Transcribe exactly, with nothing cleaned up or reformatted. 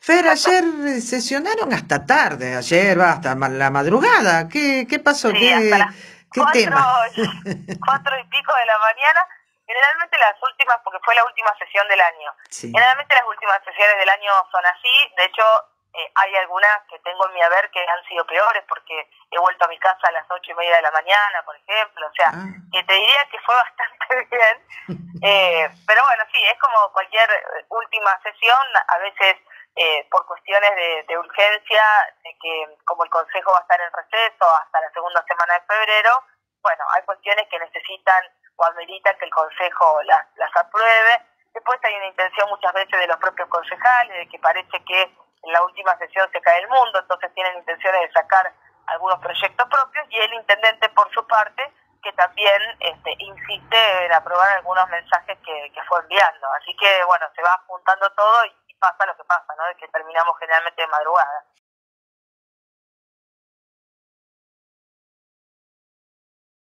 Fer, ayer eh, sesionaron hasta tarde, ayer va hasta ma- la madrugada. ¿Qué, qué pasó? Sí, hasta ¿Qué, las qué cuatro, tema? cuatro y pico de la mañana. Generalmente las últimas, porque fue la última sesión del año. Sí. Generalmente las últimas sesiones del año son así. De hecho, eh, hay algunas que tengo en mi haber que han sido peores porque he vuelto a mi casa a las ocho y media de la mañana, por ejemplo. O sea, Ah, que te diría que fue bastante bien. Eh, pero bueno, sí, es como cualquier eh, última sesión, a veces eh, por cuestiones de, de urgencia, de que como el Consejo va a estar en receso hasta la segunda semana de febrero, bueno, hay cuestiones que necesitan o ameritan que el Consejo las, las apruebe. Después hay una intención muchas veces de los propios concejales, de que parece que en la última sesión se cae el mundo, entonces tienen intenciones de sacar algunos proyectos propios, y el intendente por su parte que también este, insiste en aprobar algunos mensajes que, que fue enviando. Así que, bueno, se va juntando todo y pasa lo que pasa, ¿no? De que terminamos generalmente de madrugada.